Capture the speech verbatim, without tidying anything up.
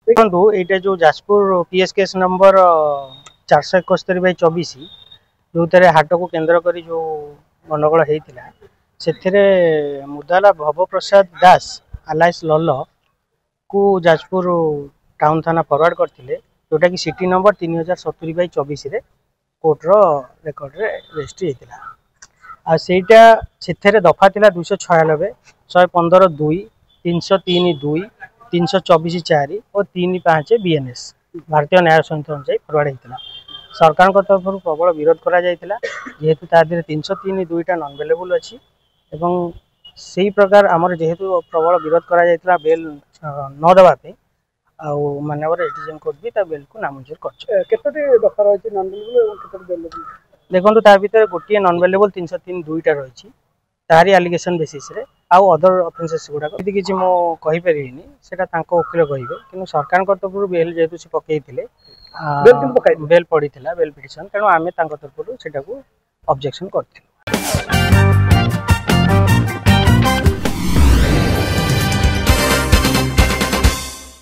देखो ये जो जाजपुर पीएस केस नंबर चार सौ इकस्तरी बै चौबीस जो थे हाट को केन्द्र कर जो गंडगोल होता से मुदाला भव प्रसाद दास आलाइस लल को जाजपुर टाउन थाना फरवर्ड करते जोटा कि सिटी नंबर तीन हजार सतुरी बै चौबीस कोर्टर रेकर्ड रजिस्ट्री होता आईटा से दफा था दुई छयानबे शहे पंदर दुई तीन सौ तीन दुई तीन सौ चौबीस चार और तीन पाँच बीएनएस भारतीय न्याय संहिता अनुसार फरवर्ड होता सरकार तरफ प्रबल विरोध करा जेहेतु तादेह तीन सौ तीन दुईटा नन बेलेबल अच्छी से प्रकार आमर जेहेतु प्रबल विरोध करा बेल न देवाई मानवर एडीजेम कोर्ट भी बेल को नामंजूर कर देखो ता भर गोटे नन बेलेबल तीन सौ तीन दुईटा रही तारी आलिगेसन बेसीस आउ अदर अफेन्सेस गुड़ाक किसी मुझे से वकिल कहे कि सरकार तरफ बेल जेहेतु से पकई बेल पड़ी बेल पिटिशन तेणु आम तरफ से ऑब्जेक्शन करते।